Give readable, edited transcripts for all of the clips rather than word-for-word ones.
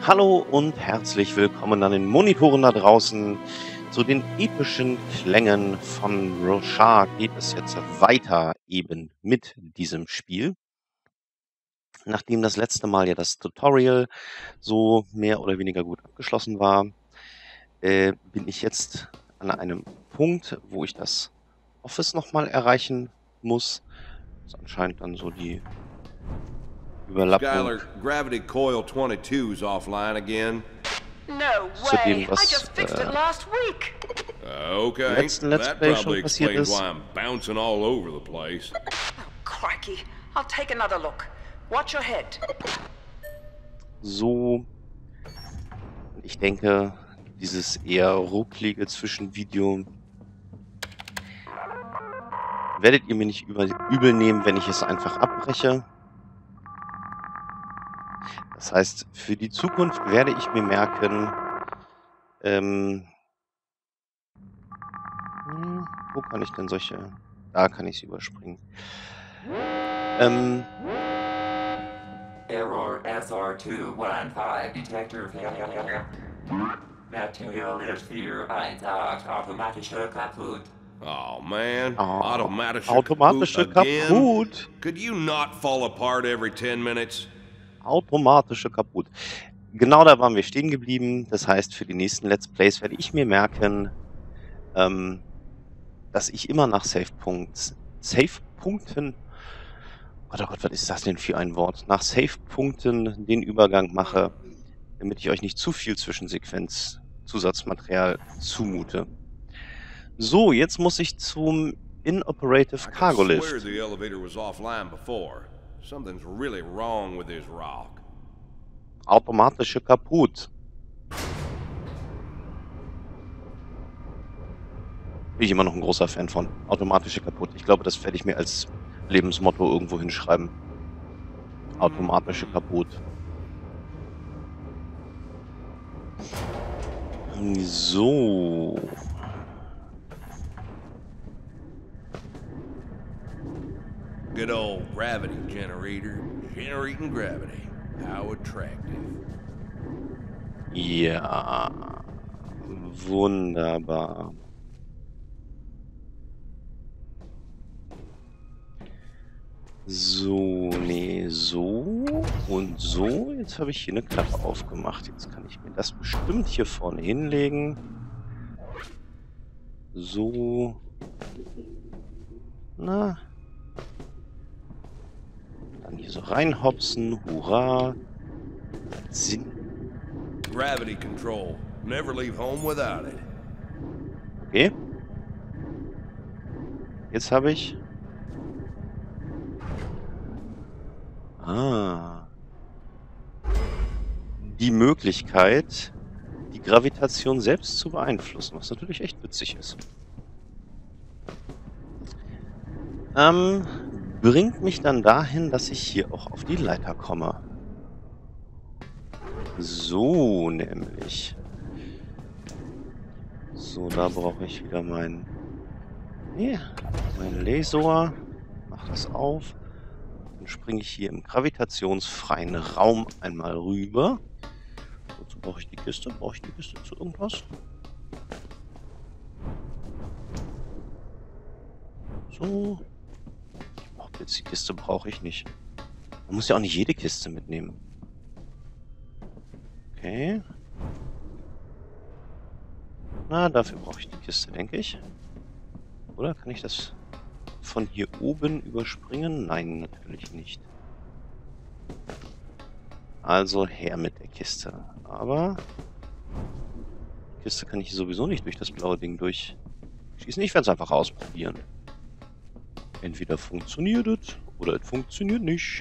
Hallo und herzlich willkommen an den Monitoren da draußen. Zu den epischen Klängen von Roshar geht es jetzt weiter eben mit diesem Spiel. Nachdem das letzte Mal ja das Tutorial so mehr oder weniger gut abgeschlossen war, bin ich jetzt an einem Punkt, wo ich das Office nochmal erreichen muss. Das ist anscheinend dann so die Überlappung Skylar, Gravity Coil 22 is offline again. No zu dem, way! I was just fixed it last week. Okay, letzten Let's that Play probably schon passiert explains ist. why I'm bouncing all over the place. Oh, crikey. I'll take another look. Watch your head. So, ich denke, dieses eher rucklige Zwischenvideo werdet ihr mir nicht übel nehmen, wenn ich es einfach abbreche. Das heißt, für die Zukunft werde ich mir merken, wo kann ich denn solche... Da kann ich sie überspringen. Error SR215 Detector failure. Material ist für Einsatz automatischer kaputt. Oh man, Oh, automatische again? kaputt. Could you not fall apart every 10 minutes? Automatische kaputt. Genau da waren wir stehen geblieben. Das heißt, für die nächsten Let's Plays werde ich mir merken, dass ich immer nach Save-Punkten, oh Gott, was ist das denn für ein Wort? Nach Save-Punkten den Übergang mache, damit ich euch nicht zu viel Zwischensequenz Zusatzmaterial zumute. So, jetzt muss ich zum Inoperative Cargo I swear Lift. the elevator was offline before. Something's really wrong with this rock. Automatische kaputt. Bin ich immer noch ein großer Fan von. Automatische kaputt. Ich glaube, das werde ich mir als Lebensmotto irgendwo hinschreiben. Automatische kaputt. So. Good old gravity generator. Generating gravity. How attractive. Ja. Wunderbar. So, nee, so und so. Jetzt habe ich hier eine Klappe aufgemacht. Jetzt kann ich mir das bestimmt hier vorne hinlegen. So. Na. Dann hier so reinhopsen. Hurra. Sinn. Gravity control. Never leave home without it. Okay. Jetzt habe ich... die Möglichkeit, die Gravitation selbst zu beeinflussen, was natürlich echt witzig ist. Bringt mich dann dahin, dass ich hier auch auf die Leiter komme. So nämlich. So, da brauche ich wieder mein Laser. Mach das auf. Dann springe ich hier im gravitationsfreien Raum einmal rüber. Wozu brauche ich die Kiste? Brauche ich die Kiste zu irgendwas? So. Jetzt die Kiste brauche ich nicht. Man muss ja auch nicht jede Kiste mitnehmen. Okay. Na, dafür brauche ich die Kiste, denke ich. Oder kann ich das von hier oben überspringen? Nein, natürlich nicht. Also her mit der Kiste. Aber die Kiste kann ich sowieso nicht durch das blaue Ding durchschießen. Ich werde es einfach ausprobieren. Entweder funktioniert es oder es funktioniert nicht.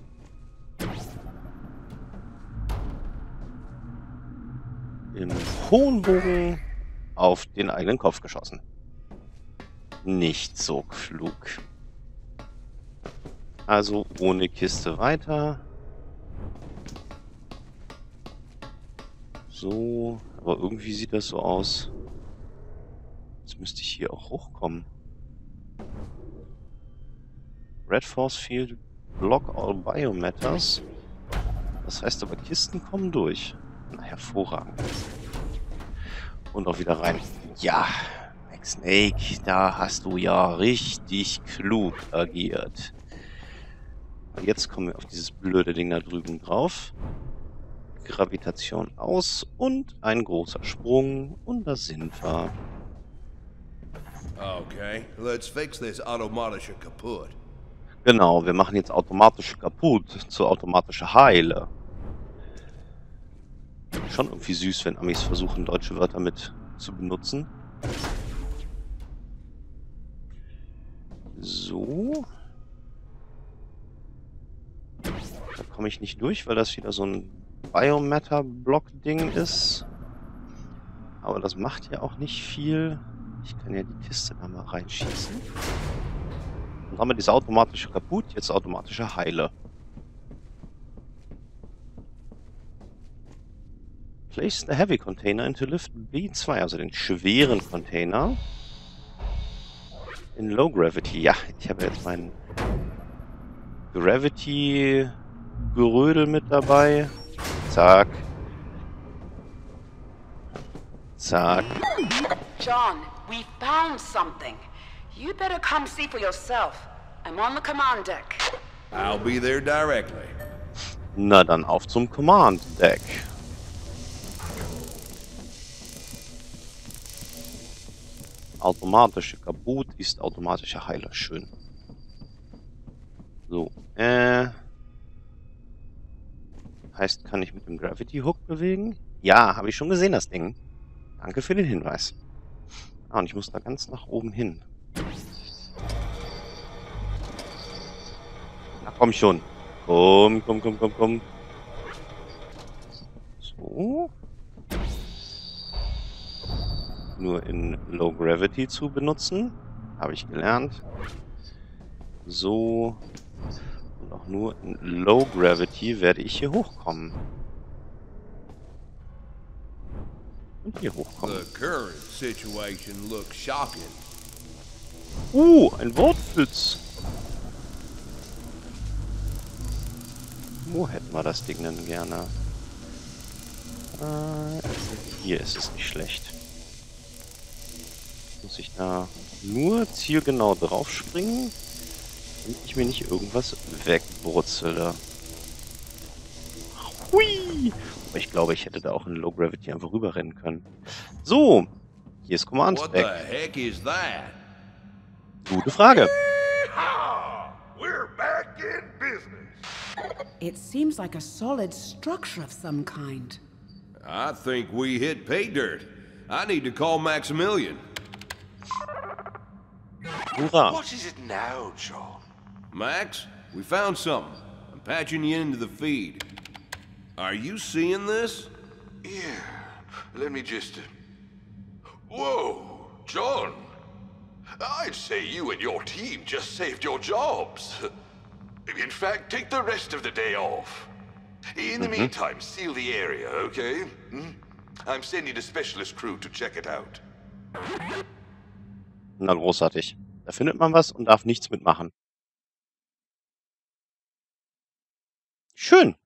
Im hohen Bogen auf den eigenen Kopf geschossen. Nicht so klug. Also ohne Kiste weiter. So, aber irgendwie sieht das so aus. Jetzt müsste ich hier auch hochkommen. Red Force Field, Block all Biomatters. Das heißt aber, Kisten kommen durch. Na, hervorragend. Und auch wieder rein. Ja, Max Snake, da hast du ja richtig klug agiert. Und jetzt kommen wir auf dieses blöde Ding da drüben drauf. Gravitation aus und ein großer Sprung. Und da sind wir. Okay, let's fix this automatische kaputt. Genau, wir machen jetzt automatische kaputt zu automatische Heile. Schon irgendwie süß, wenn Amis versuchen, deutsche Wörter mit zu benutzen. So. Da komme ich nicht durch, weil das wieder so ein Biomatter-Block-Ding ist. Aber das macht ja auch nicht viel. Ich kann ja die Kiste da mal reinschießen. Und haben wir diese automatische kaputt, jetzt automatische Heile. Place the heavy container into lift B2, also den schweren Container. In low gravity. Ja, ich habe jetzt meinen Gravity-Gerödel mit dabei. Zack. Zack. John, we found something. You better come see for yourself. I'm on the command deck. I'll be there directly. Na dann auf zum Command Deck. Automatische kaputt ist automatische Heiler. Schön. So. Heißt, kann ich mit dem Gravity Hook bewegen? Ja, habe ich schon gesehen, das Ding. Danke für den Hinweis. Ah, und ich muss da ganz nach oben hin. Na komm schon. Komm, komm, komm, komm, komm. So. Nur in Low Gravity zu benutzen. Habe ich gelernt. So. Und auch nur in Low Gravity werde ich hier hochkommen. Und hier hochkommen. The current situation looks shocking. Ein Wortpfütz. Wo hätten wir das Ding denn gerne? Hier ist es nicht schlecht. Muss ich da nur zielgenau drauf springen, damit ich mir nicht irgendwas wegbrutzele. Hui! Aber ich glaube, ich hätte da auch in Low Gravity einfach rüberrennen können. So, hier ist Command What the Deck. heck is that? Gute Frage. We're back in business. It seems like a solid structure of some kind. I think we hit pay dirt. I need to call Maximilian. Hurra. What is it now, John? Max, we found something. I'm patching you into the feed. Are you seeing this? Yeah, let me just... Whoa, John. I'd say you and your team just saved your jobs. In fact, take the rest of the day off. In the meantime, seal the area, okay? I'm sending a specialist crew to check it out. Na, großartig. Da findet man was und darf nichts mitmachen. Schön.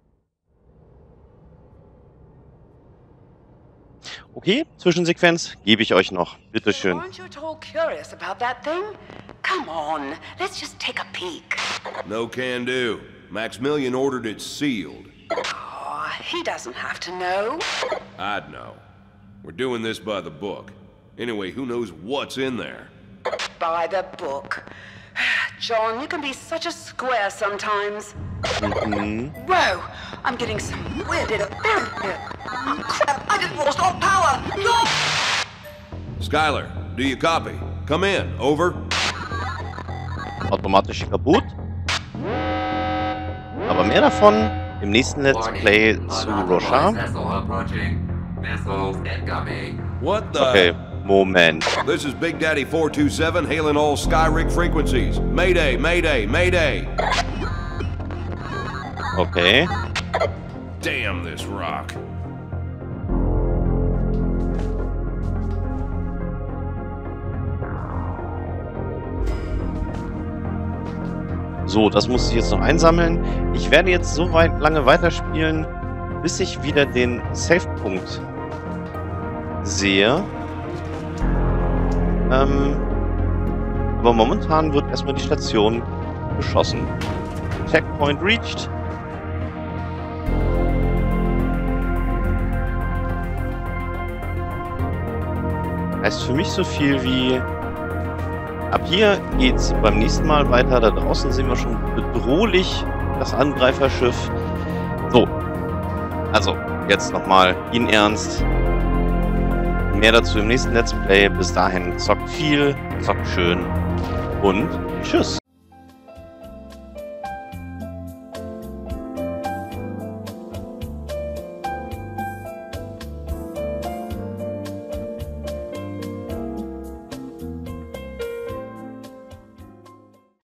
Okay, Zwischensequenz gebe ich euch noch. Bitteschön. Aren't you at all curious about that thing? Come on, let's just take a peek. No can do. Maximilian ordered it sealed. Oh, he doesn't have to know. I'd know. We're doing this by the book. Anyway, who knows what's in there? By the book. John, you can be such a square sometimes. Whoa! I'm getting some weird interference here. Oh, crap! I just lost all power! No! Skylar, do you copy? Come in. Over. Automatisch kaputt. Aber mehr davon im nächsten Let's Play zu Rorschach. Missiles incoming. What the? Okay, Moment. This is Big Daddy 427 hailing all Skyrig frequencies. Mayday, Mayday, Mayday. Okay. Damn this rock. So, das muss ich jetzt noch einsammeln. Ich werde jetzt so lange weiterspielen, bis ich wieder den Safe-Punkt sehe. Aber momentan wird erstmal die Station beschossen. Checkpoint reached. Heißt für mich so viel wie: ab hier geht's beim nächsten Mal weiter. Da draußen sehen wir schon bedrohlich das Angreiferschiff. So, also jetzt nochmal in Ernst. Mehr dazu im nächsten Let's Play. Bis dahin zockt viel, zockt schön und tschüss.